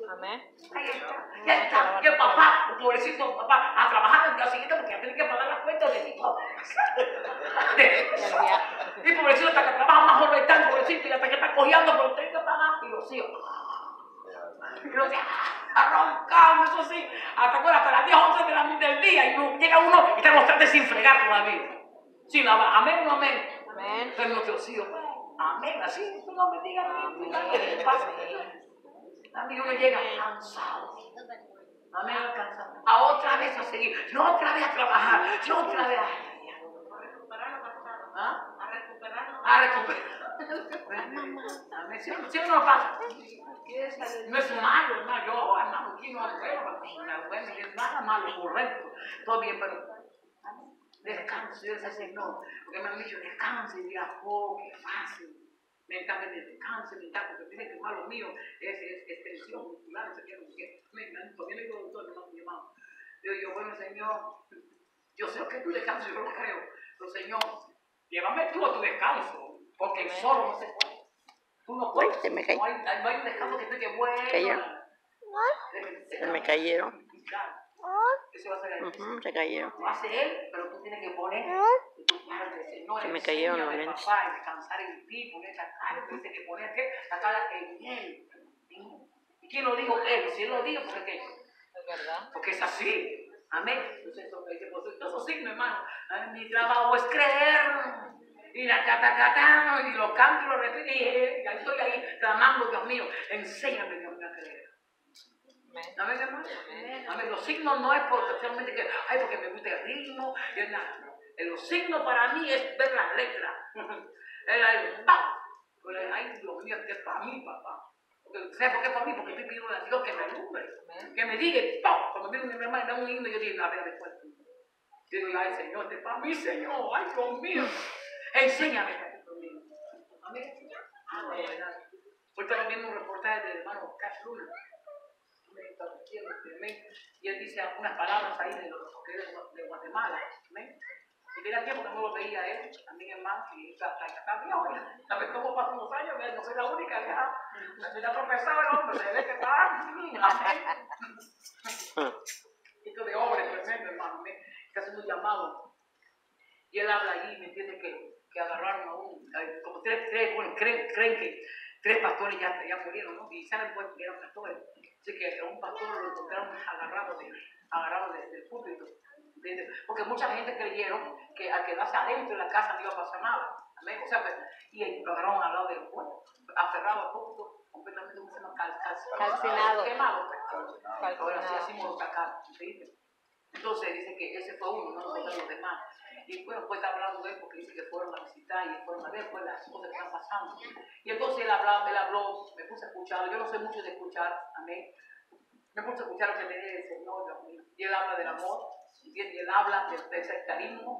Amén. Ahí está. Ya está. Y el papá, pobrecito papá, a trabajar el día siguiente porque tiene que pagar las cuentas de tipo. Y pobrecito hasta que trabaja más horas está, pobrecito, y hasta que está cojeando, pero tiene que pagar. Y los hijos. Y los hijos arrancando, eso sí, hasta las 10, 11 del día. Y llega uno y está bastante sin fregar todavía. Sí, amén o no amén. Amén. Pero nuestros hijos, amén, así, no me digan amén, uno llega cansado. Amén, cansado. A otra vez a seguir, no otra vez a trabajar, no otra vez a recuperar. Amén, si no lo pasa. No es malo, hermano. Yo, hermano, aquí no es bueno, es nada malo, correcto. Todo bien, pero descanse, Dios es Señor. Porque me han dicho, descanse, y diga, oh, qué fácil. Me encanta que descanse, porque dicen que malo mío es tensión muscular, no sé qué, no sé qué. Todavía le digo doctor, no me llamado. Digo, bueno, Señor, yo sé que tú descansas, yo lo creo. Pero, Señor, llévame tú a tu descanso, porque solo no se puede. Tú no puedes. Se me cayó. No hay un descanso que esté que bueno. Se me cayeron. Eso va a ser Se cayeron. lo hace él, pero tú tienes que poner de tu parte, Señor. Se me cayeron los lentes. Papá, y descansar en ti, poner esa cara, tú tienes que poner la cara en él. ¿Y quién lo dijo? Él. Si él lo dijo, ¿por qué? Es verdad. Porque es así. Amén. Entonces, eso signo, hermano. Mi trabajo es creer. Y la cata, y lo canto y lo repito. Y ya estoy ahí clamando, Dios mío, enséñame, Dios mío, a creer. Amén, hermano. Amén. Los signos no es especialmente que, porque me gusta el ritmo. Y nada. Los signos para mí es ver las letras. Ay, Dios mío, que es para mí, papá. ¿Sabes por qué es para mí? Porque estoy pidiendo a Dios que me alumbre. Que me diga, cuando viene mi hermana y da un himno, yo digo, a ver, después. Yo digo, ay, Señor, este es para mí, Señor. Ay, Dios mío. Enséñame, conmigo. Amén. Hoy estaba viendo un reportaje del hermano Cash Luna. Y él dice unas palabras ahí de los que de Guatemala. ¿Amén? Y mira tiempo que no lo veía él, también hermano, y está viejo. ¿Sabes cómo pasan los años? No soy la única, ya. Se ha tropezado el hombre, se ve que está. Amén. Esto de hombre tremendo, hermano. Está haciendo un llamado. Y él habla allí, ¿me entiende? Que agarraron a como tres, bueno, creen que 3 pastores ya murieron, ¿no? Y saben pues que eran pastores. Así que a un pastor lo encontraron agarrado del púlpito. Porque mucha gente creyeron que al quedarse adentro de la casa no iba a pasar nada. Amén. O sea, y lo agarraron al lado del pueblo, aferrado al púlpito, completamente calcinado. Quemado. Ahora sí, así lo sacaron. Entonces dice que ese fue uno, no los demás. Y bueno, pues está hablando de él porque dice que fueron a visitar y fueron a ver pues, las cosas que están pasando. Y entonces él habló, me puse a escuchar. Yo no sé mucho de escuchar, amén. Me puse a escuchar lo que le dice el Señor, Dios mío. Y él habla del amor, y él habla del sectarismo,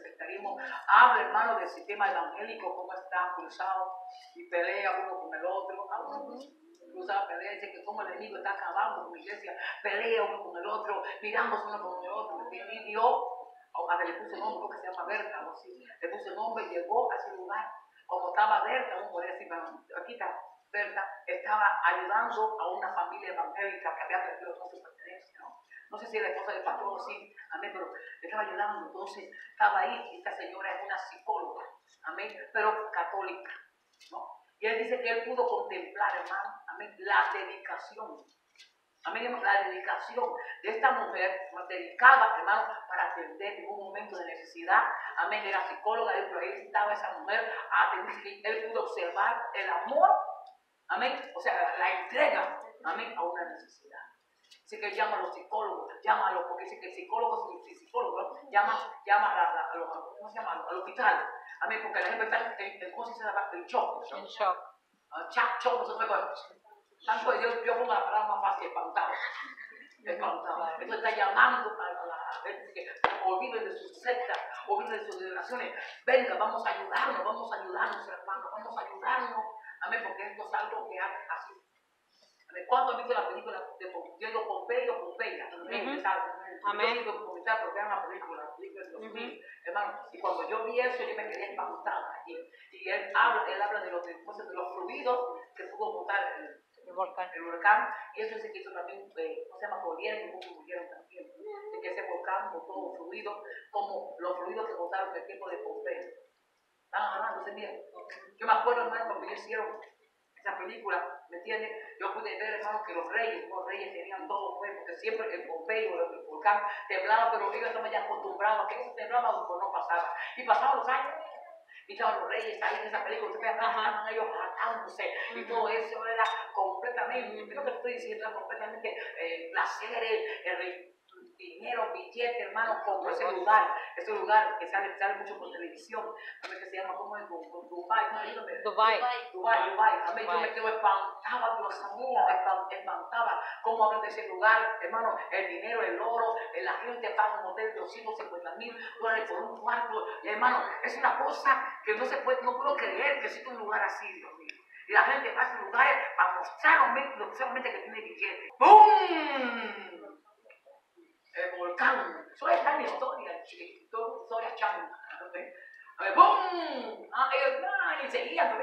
habla, hermano, del sistema evangélico, cómo está cruzado y pelea uno con el otro. Cruzado, pelea, dice que como el enemigo está acabando con la iglesia, pelea uno con el otro, miramos uno con el otro. Y Dios, hasta le puse nombre, que se llama Berta, o así, le puse nombre y llegó a ese lugar. Como estaba Berta, uno podría decir, aquí está Berta, estaba ayudando a una familia evangélica que había perdido toda su pertenencia, ¿no? No sé si era la esposa del pastor o sí, amén, pero le estaba ayudando. Entonces estaba ahí, y esta señora es una psicóloga, amén, pero católica, ¿no? Y él dice que él pudo contemplar, hermano, amén, la dedicación. Amén, la dedicación de esta mujer, dedicada, hermano, para atender en un momento de necesidad. Amén, era psicóloga, pero ahí estaba esa mujer a atender, él pudo observar el amor, amén, o sea, la entrega, amén, a una necesidad. Así que él llama a los psicólogos, porque dice que el psicólogo, llama a los, ¿cómo se llama? Al hospital. Amén, porque la gente está en ¿cómo se dice? En shock. En shock. Shock, no se puede. Tanto yo pongo la palabra más fácil, espantado. Entonces está llamando a la gente que olviden de sus sectas, olviden de sus generaciones. Venga, vamos a ayudarnos, hermanos, vamos a ayudarnos. Amén, porque esto es algo que hace así. ¿Cuánto han visto la película de Pompeya? Amén. Yo digo comentar porque vean la película de 2000, hermano. Y cuando yo vi eso, yo me quedé espantada allí. Y él habla de los fluidos que pudo botar volcán. El volcán, y eso se quiso también, ¿cómo se llama? Murieron también. De que ese volcán botó fluido, como los fluidos que botaron en el tiempo de Pompeyo. Estaban hablando, mira. Yo me acuerdo, hermano, cuando ellos hicieron esa película, ¿me entiendes? Yo pude ver, hermano, que los reyes tenían todo fuego, porque siempre el Pompeyo, el volcán, temblaba, pero ellos estaban ya acostumbrados a que eso temblaba cuando no pasaba. Y pasaban los años, y estaban los reyes ahí en esa película, ustedes estaban ellos matándose, y todo eso era completamente, creo que te estoy diciendo, era completamente placeres, dinero, billete, hermano, como ese lugar que sale mucho por televisión, a ver que se llama, ¿cómo es? Dubai, Dubai. A mí yo me quedo espantada, Dios mío, espantada, cómo hablan de ese lugar, hermano, el dinero, el oro, la gente paga un hotel de $250,000 por un cuarto, hermano, es una cosa que no puedo creer que exista un lugar así, Dios mío. Y la gente va a esos lugares para mostrar solamente que tiene billete. ¡Bum! El volcán, eso es la historia, historia changa. A ver, ¡bum! Y seguían,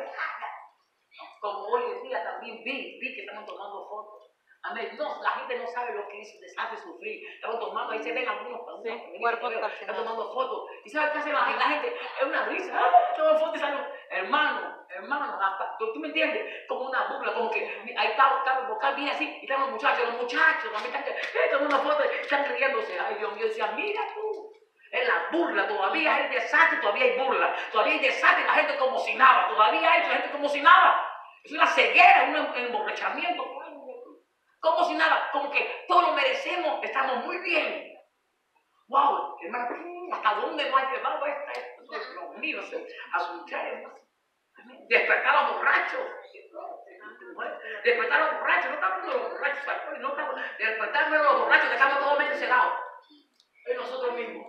como hoy en día también vi que estamos tomando fotos. Amén. No, la gente no sabe lo que es dejar de sufrir. Estamos tomando, ahí se ven algunos cuerpos están calcinados. tomando fotos. ¿Y sabe qué hace la gente? Es una risa. Toman fotos y salen, hermano, hasta, ¿tú me entiendes? Como una burla, como que ahí está el vocal bien así, y están los muchachos también están tomando fotos, están riéndose. Ay, Dios mío, decía, mira tú. Es la burla, todavía hay desastre, todavía hay burla, todavía hay desastre, la gente como si nada, todavía hay la gente como si nada. Es una ceguera, un emborrachamiento, como si nada, como que todo lo merecemos, estamos muy bien. Wow, hermano, ¿hasta dónde no ha llevado esto? Dios mío, a escuchar, hermano. Despertar a los borrachos. Despertar a los borrachos, no estamos hablando de los borrachos, no estamos despertar a los borrachos, que estamos totalmente cegados. Es nosotros mismos.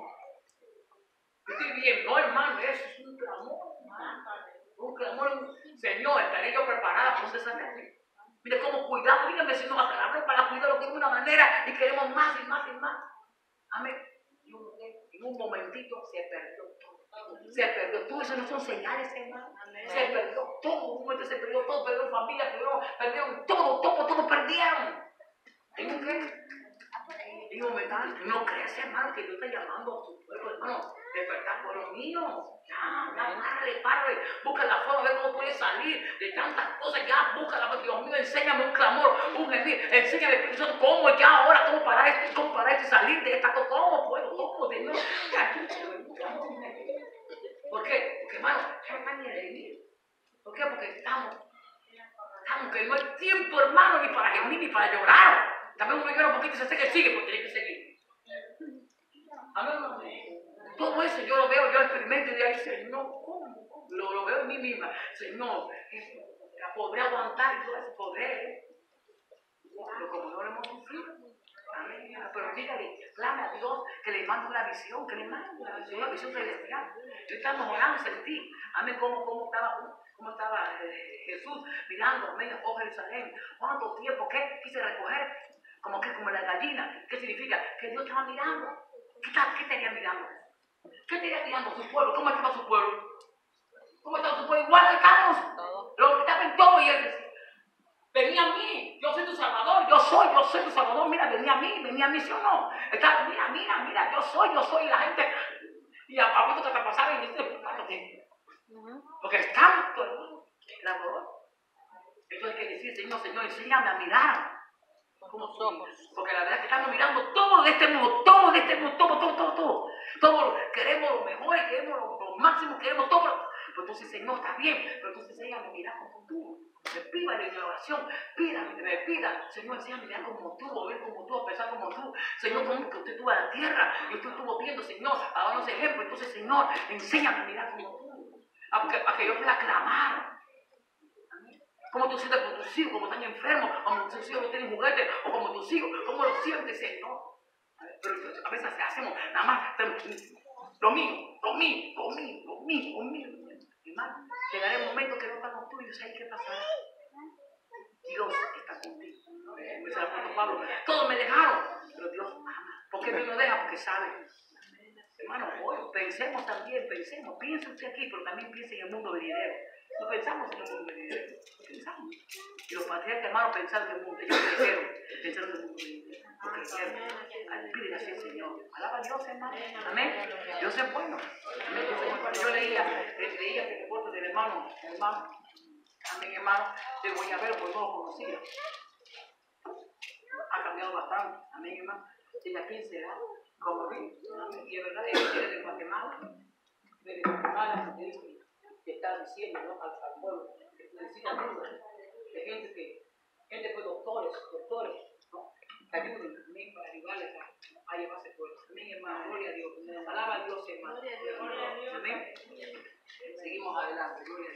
Estoy bien, no, hermano, eso es un clamor, hermano. Un clamor, Señor, estaré yo preparada para un desastre. Mire cómo cuidamos, dígame si no va a aclararlo para cuidarlo de una manera y queremos más y más y más. Amén. En un momentito se perdió todo. Se perdió todo, eso no son señales, hermano. Se perdió todo, un momento se perdió todo, perdieron familia, perdieron todo perdieron. ¿En un qué? En un momento, no crees, hermano, que Dios está llamando a tu pueblo, hermano. Despertar por los míos. Ya, párale. Busca la forma de cómo puedes salir de tantas cosas. Ya, búscala, Dios mío, enséñame un clamor, un gemir. Enséñame cómo ya ahora, cómo parar esto y salir de esta cosa. ¿Cómo puedo? ¿Cómo? No. ¿Por qué? Porque, hermano, ya no está ni de vivir. ¿Por qué? Porque estamos que no hay tiempo, hermano, ni para gemir ni para llorar. También uno llora un poquito y se sé que sigue, porque tiene que seguir. Amén. Todo eso yo lo veo, yo lo experimento y digo, Señor, ¿cómo? Lo veo en mí misma. Señor, podré aguantar y todo eso, podré. Pero como no lo hemos sufrido, amén. Pero dígale, clame a Dios que le mande una visión, una visión celestial. Estamos orando y sentir, amén, cómo estaba Jesús mirando, amén, oh Jerusalén. ¿Cuánto tiempo? ¿Qué quise recoger? Como la gallina. ¿Qué significa? Que Dios estaba mirando. ¿Qué estaría mirando? ¿Qué estaría mirando su pueblo? ¿Cómo estaba su pueblo? ¿Cómo estaba su pueblo? Igual que estamos. Los que estaban en todo y él decía, venía a mí, yo soy tu salvador, yo soy tu salvador, mira, venía a mí, ¿sí o no? Mira, yo soy la gente. Y a punto que te pasaron y dice, porque es tanto, hermano, el amor. Entonces hay que decir, Señor, enséñame a mirar. Como somos. Porque la verdad es que estamos mirando todo de este mundo, todo. Todos queremos lo mejor, queremos lo máximo, queremos todo. Pero entonces, Señor, está bien, pero entonces enséñame a mirar como tú. Me pida en la oración, me pida, Señor, enséñame a mirar como tú, a ver como tú, a pensar como tú. Señor, como que usted estuvo a la tierra y usted estuvo viendo, Señor, a darnos ejemplo. Entonces, Señor, enséñame a mirar como tú. A que yo pueda clamar. ¿Cómo tú sientes con tus hijos, como están enfermos, como tus hijos no tienen juguetes, o como tus hijos, cómo lo sientes, Señor? Pero a veces hacemos nada más lo mío. Hermano, llegará el momento que no estamos tuyos, ¿sabes qué pasará? Dios está contigo. Me dice el apóstol Pablo, todos me dejaron, pero Dios ama. ¿Por qué Dios no deja? Porque sabe. Hermano, hoy pensemos también, piense usted aquí, pero también piense en el mundo venidero. No pensamos en el mundo venidero, pensamos. Y los patriarcas, hermanos, pensaron en el mundo. Ellos crecieron pensando en el mundo de ellos. Porque crecieron. Pídele así al Señor. Alaba a Dios, hermano. Amén. Dios es bueno. Amén. Dios es bueno. Cuando yo leía el reporte del hermano. Amén, hermano. Yo voy a ver, porque no lo conocía. Ha cambiado bastante. Amén, hermano. Ella 15 edad. Como vi. Y es verdad, ella viene de Guatemala. De Guatemala, que está diciendo, ¿no? Al pueblo. Que necesita ayuda. De gente pues doctores, ¿no? Que ayuden también para ayudarles a llevarse fuera. Amén, hermano. Gloria a Dios. Alaba a Dios, hermano. Amén. Seguimos adelante. Gloria a Dios.